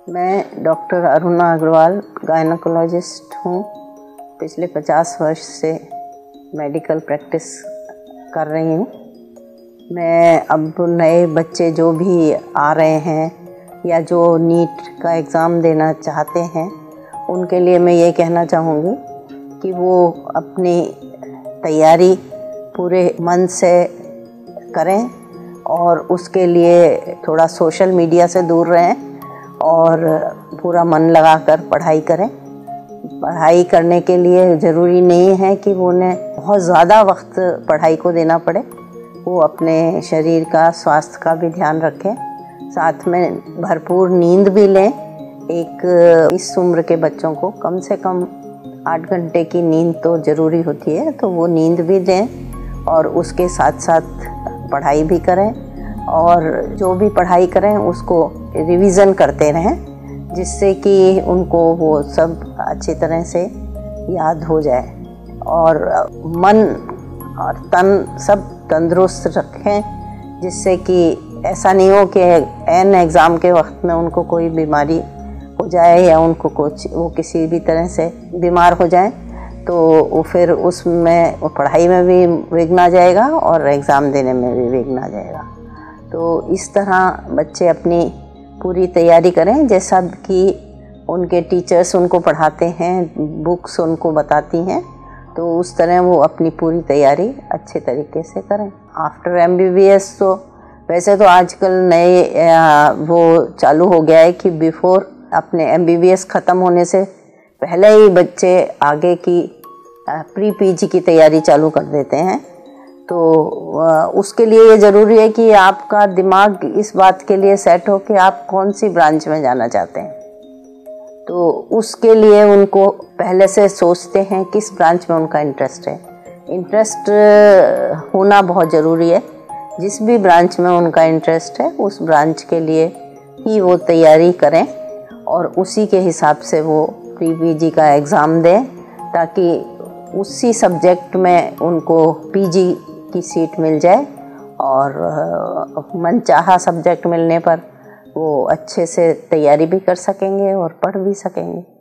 मैं doctor Aruna Agarwal gynaecologist हूँ। पिछले 50 वर्ष से मेडिकल प्रैक्टिस कर रही हूँ। मैं अब नए बच्चे जो भी आ रहे हैं या जो नीट का एग्ज़ाम देना चाहते हैं, उनके लिए मैं ये कहना चाहूँगी कि वो अपनी तैयारी पूरे मन से करें और उसके लिए थोड़ा सोशल मीडिया से दूर रहें और पूरा मन लगाकर पढ़ाई करें। पढ़ाई करने के लिए ज़रूरी नहीं है कि उन्हें बहुत ज़्यादा वक्त पढ़ाई को देना पड़े। वो अपने शरीर का, स्वास्थ्य का भी ध्यान रखें, साथ में भरपूर नींद भी लें। इस उम्र के बच्चों को कम से कम 8 घंटे की नींद तो ज़रूरी होती है, तो वो नींद भी लें और उसके साथ साथ पढ़ाई भी करें और जो भी पढ़ाई करें उसको रिवीज़न करते रहें, जिससे कि उनको वो सब अच्छी तरह से याद हो जाए और मन और तन सब तंदुरुस्त रखें, जिससे कि ऐसा नहीं हो कि एन एग्ज़ाम के वक्त में उनको कोई बीमारी हो जाए या उनको वो किसी भी तरह से बीमार हो जाए, तो वो फिर उसमें पढ़ाई में भी विघ्न आ जाएगा और एग्ज़ाम देने में भी विघ्न आ जाएगा। तो इस तरह बच्चे अपनी पूरी तैयारी करें, जैसा कि उनके टीचर्स उनको पढ़ाते हैं, बुक्स उनको बताती हैं, तो उस तरह वो अपनी पूरी तैयारी अच्छे तरीके से करें। आफ्टर MBBS तो वैसे तो आजकल नए वो चालू हो गया है कि बिफोर अपने MBBS ख़त्म होने से पहले ही बच्चे आगे की प्री PG की तैयारी चालू कर देते हैं। तो उसके लिए ये ज़रूरी है कि आपका दिमाग इस बात के लिए सेट हो कि आप कौन सी ब्रांच में जाना चाहते हैं। तो उसके लिए उनको पहले से सोचते हैं किस ब्रांच में उनका इंटरेस्ट है। इंटरेस्ट होना बहुत ज़रूरी है। जिस भी ब्रांच में उनका इंटरेस्ट है उस ब्रांच के लिए ही वो तैयारी करें और उसी के हिसाब से वो प्री PG का एग्ज़ाम दें, ताकि उसी सब्जेक्ट में उनको PG की सीट मिल जाए और मनचाहा सब्जेक्ट मिलने पर वो अच्छे से तैयारी भी कर सकेंगे और पढ़ भी सकेंगे।